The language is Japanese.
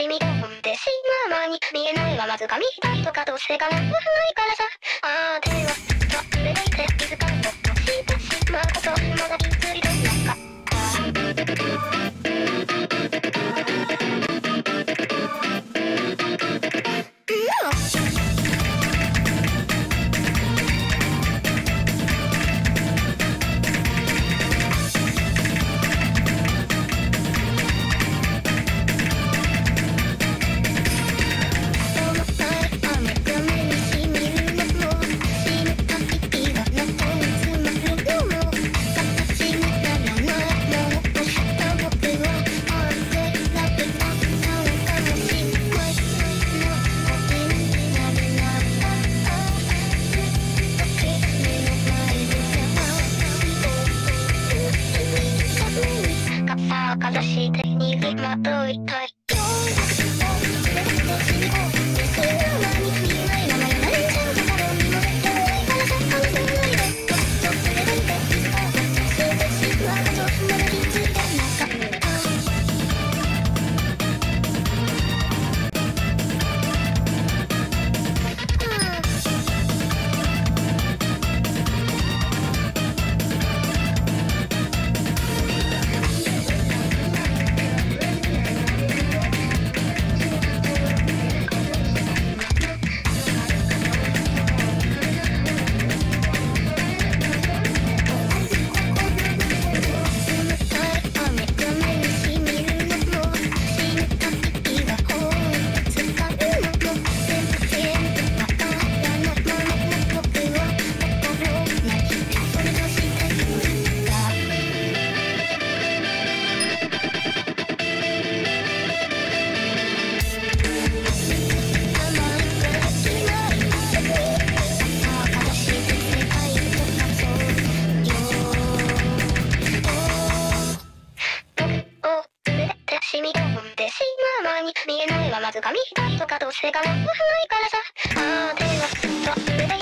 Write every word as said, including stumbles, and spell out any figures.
染み込んでしまう間に見えないはまず紙一重とかどうせかなわないからさ。ああ手はずっと触れていて気づかんことしてしまうことまだ気づいてなかったかざして逃げまといたい染み込んでしまう間に見えないはまず紙一重とかどうせかなわないからさ。ああ手はずっと触れて